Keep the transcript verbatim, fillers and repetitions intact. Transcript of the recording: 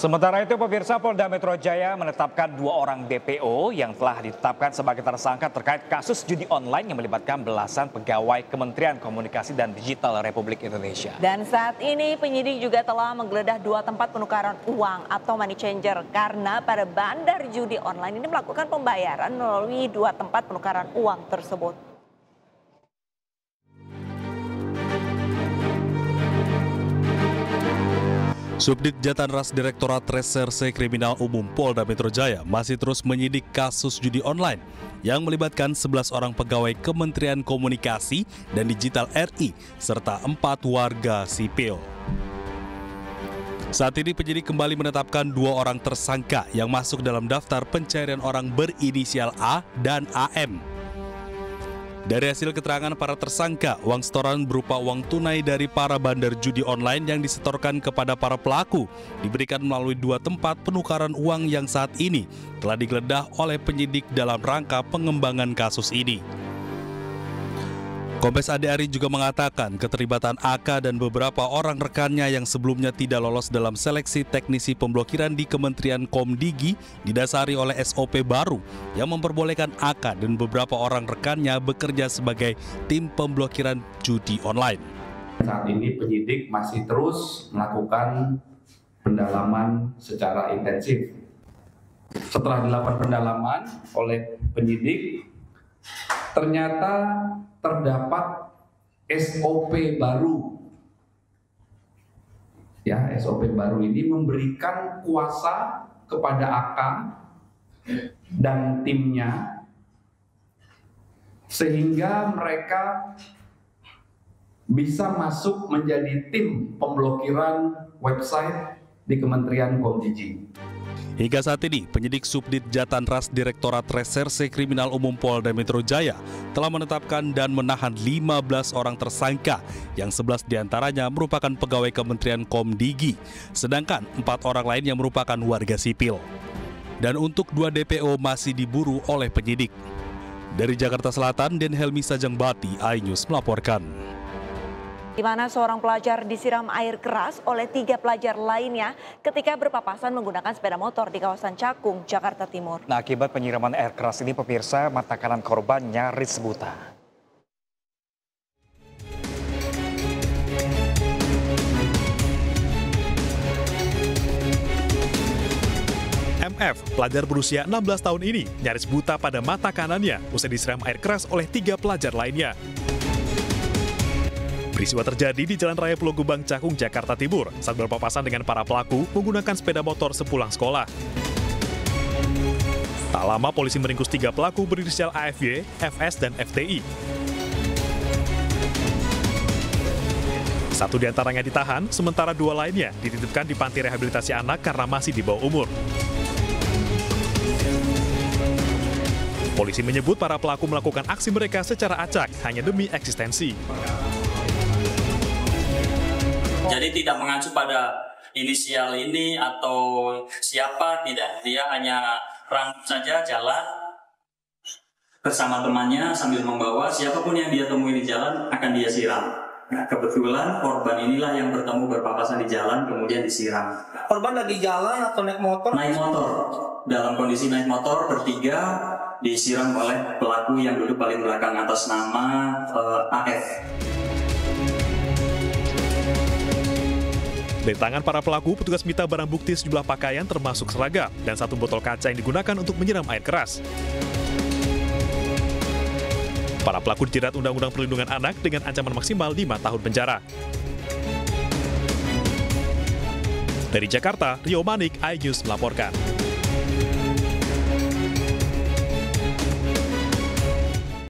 Sementara itu, pemirsa, Polda Metro Jaya menetapkan dua orang D P O yang telah ditetapkan sebagai tersangka terkait kasus judi online yang melibatkan belasan pegawai Kementerian Komunikasi dan Digital Republik Indonesia. Dan saat ini penyidik juga telah menggeledah dua tempat penukaran uang atau money changer karena pada bandar judi online ini melakukan pembayaran melalui dua tempat penukaran uang tersebut. Subdit Jatanras Direktorat Reserse Kriminal Umum Polda Metro Jaya masih terus menyidik kasus judi online yang melibatkan sebelas orang pegawai Kementerian Komunikasi dan Digital R I serta empat warga sipil. Saat ini penyidik kembali menetapkan dua orang tersangka yang masuk dalam daftar pencarian orang berinisial A dan A M. Dari hasil keterangan para tersangka, uang setoran berupa uang tunai dari para bandar judi online yang disetorkan kepada para pelaku diberikan melalui dua tempat penukaran uang yang saat ini telah digeledah oleh penyidik dalam rangka pengembangan kasus ini. Kombes Ade Ari juga mengatakan keterlibatan A K dan beberapa orang rekannya yang sebelumnya tidak lolos dalam seleksi teknisi pemblokiran di Kementerian Komdigi didasari oleh S O P baru yang memperbolehkan A K dan beberapa orang rekannya bekerja sebagai tim pemblokiran judi online. Saat ini penyidik masih terus melakukan pendalaman secara intensif. Setelah dilakukan pendalaman oleh penyidik, ternyata terdapat S O P baru. Ya, S O P baru ini memberikan kuasa kepada A K dan timnya sehingga mereka bisa masuk menjadi tim pemblokiran website di Kementerian Komdigi. Hingga saat ini, penyidik Subdit Jatanras Direktorat Reserse Kriminal Umum Polda Metro Jaya telah menetapkan dan menahan lima belas orang tersangka, yang sebelas diantaranya merupakan pegawai Kementerian Komdigi, sedangkan empat orang lain yang merupakan warga sipil. Dan untuk dua D P O masih diburu oleh penyidik. Dari Jakarta Selatan, Den Helmi Sajangbati, iNews melaporkan. Di mana seorang pelajar disiram air keras oleh tiga pelajar lainnya ketika berpapasan menggunakan sepeda motor di kawasan Cakung, Jakarta Timur. Nah, akibat penyiraman air keras ini, pemirsa, mata kanan korban nyaris buta. M F, pelajar berusia enam belas tahun ini, nyaris buta pada mata kanannya usai disiram air keras oleh tiga pelajar lainnya. Peristiwa terjadi di Jalan Raya Pulau Gebang, Cakung, Jakarta Timur saat berpapasan dengan para pelaku menggunakan sepeda motor sepulang sekolah. Tak lama polisi meringkus tiga pelaku berinisial A F Y, F S, dan F T I. Satu di antaranya ditahan, sementara dua lainnya dititipkan di panti rehabilitasi anak karena masih di bawah umur. Polisi menyebut para pelaku melakukan aksi mereka secara acak hanya demi eksistensi. Jadi tidak mengacu pada inisial ini atau siapa, tidak. Dia hanya rangkap saja jalan bersama temannya sambil membawa siapapun yang dia temui di jalan akan dia siram. Nah, kebetulan korban inilah yang bertemu berpapasan di jalan kemudian disiram. Korban lagi jalan atau naik motor? Naik motor. Dalam kondisi naik motor bertiga disiram oleh pelaku yang duduk paling belakang atas nama uh, A F. Dari tangan para pelaku, petugas minta barang bukti sejumlah pakaian termasuk seragam dan satu botol kaca yang digunakan untuk menyiram air keras. Para pelaku dijerat Undang-Undang Perlindungan Anak dengan ancaman maksimal lima tahun penjara. Dari Jakarta, Rio Manik, iNews melaporkan.